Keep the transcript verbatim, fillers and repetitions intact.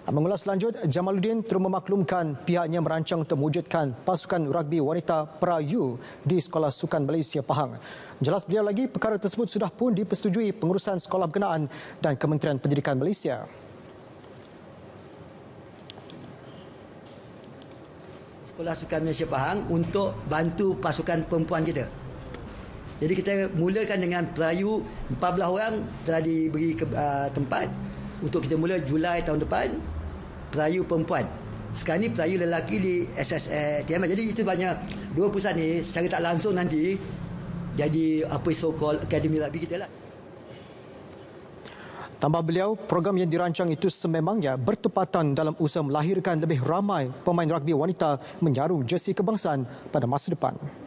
Mengulas lanjut, Jamaluddin terus memaklumkan pihaknya merancang untuk mewujudkan pasukan rugby wanita Perayu di Sekolah Sukan Malaysia Pahang. Jelas beliau lagi, perkara tersebut sudah pun dipersetujui pengurusan sekolah berkenaan dan Kementerian Pendidikan Malaysia. Sekolah Sukan Malaysia Pahang untuk bantu pasukan perempuan kita. Jadi kita mulakan dengan Perayu, empat belas orang telah diberi ke, uh, tempat untuk kita mula Julai tahun depan. Perayu perempuan. Sekarang ni Perayu lelaki di S S T M. Jadi itu banyak dua perusahaan ni secara tak langsung nanti jadi apa so called akademi rugby kita lah. Tambah beliau, program yang dirancang itu sememangnya bertepatan dalam usaha melahirkan lebih ramai pemain rugby wanita menyaru jersey kebangsaan pada masa depan.